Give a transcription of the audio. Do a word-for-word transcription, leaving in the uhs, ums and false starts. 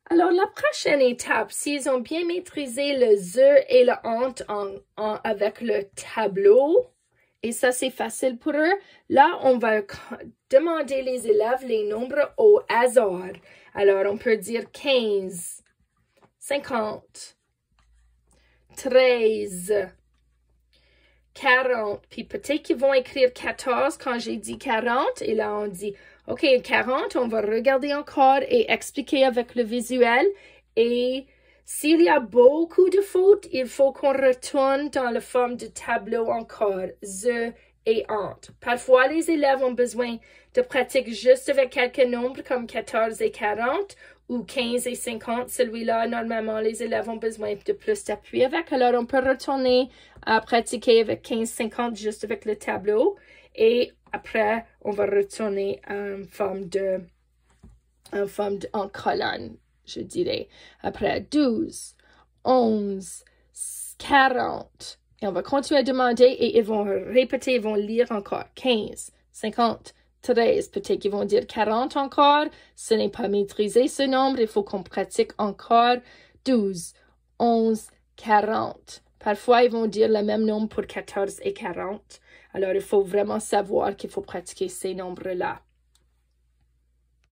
Alors, la prochaine étape, s'ils ont bien maîtrisé le ze et le ant en, en, avec le tableau, et ça, c'est facile pour eux, là, on va demander les élèves les nombres au hasard. Alors, on peut dire quinze, cinquante, treize, quarante. Puis peut-être qu'ils vont écrire quatorze quand j'ai dit quarante. Et là, on dit, OK, quarante, on va regarder encore et expliquer avec le visuel. Et s'il y a beaucoup de fautes, il faut qu'on retourne dans la forme de tableau encore, ze et ant. Parfois, les élèves ont besoin de pratique juste avec quelques nombres comme quatorze et quarante ou quinze et cinquante. Celui-là, normalement, les élèves ont besoin de plus d'appui avec. Alors, on peut retourner à pratiquer avec quinze, cinquante juste avec le tableau. Et après, on va retourner en forme de, en forme de, en colonne, je dirais. Après, douze, onze, quarante. Et on va continuer à demander et ils vont répéter, ils vont lire encore. quinze, cinquante, treize. Peut-être qu'ils vont dire quarante encore. Ce n'est pas maîtrisé ce nombre. Il faut qu'on pratique encore. douze, onze, quarante. Parfois, ils vont dire le même nombre pour quatorze et quarante. Alors, il faut vraiment savoir qu'il faut pratiquer ces nombres-là.